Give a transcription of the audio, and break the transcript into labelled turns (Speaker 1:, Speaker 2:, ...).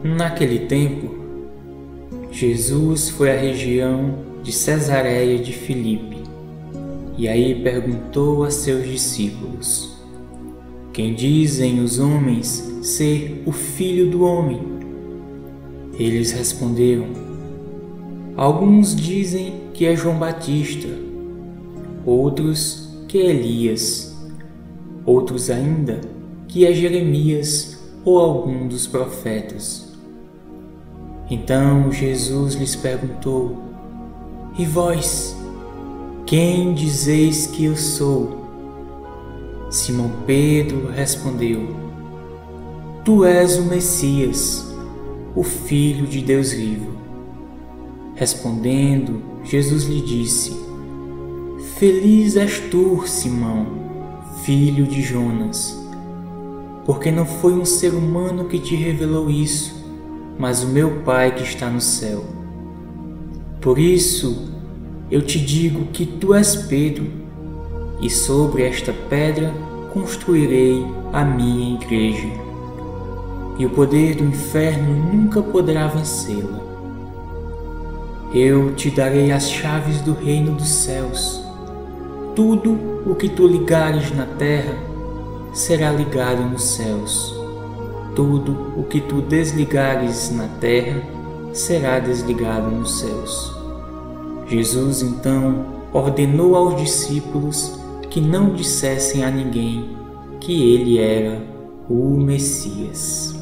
Speaker 1: Naquele tempo, Jesus foi à região de Cesareia de Filipe e aí perguntou a seus discípulos: Quem dizem os homens ser o Filho do Homem? Eles responderam: Alguns dizem que é João Batista, outros que é Elias, outros ainda que é Jeremias ou algum dos profetas. Então Jesus lhes perguntou: E vós, quem dizeis que eu sou? Simão Pedro respondeu: Tu és o Messias, o Filho de Deus vivo. Respondendo, Jesus lhe disse: Feliz és tu, Simão, filho de Jonas, porque não foi um ser humano que te revelou isso, mas o meu Pai que está no céu. Por isso, eu te digo que tu és Pedro, e sobre esta pedra construirei a minha igreja, e o poder do inferno nunca poderá vencê-la. Eu te darei as chaves do reino dos céus. Tudo o que tu ligares na terra será ligado nos céus. Tudo o que tu desligares na terra será desligado nos céus. Jesus então ordenou aos discípulos que não dissessem a ninguém que ele era o Messias.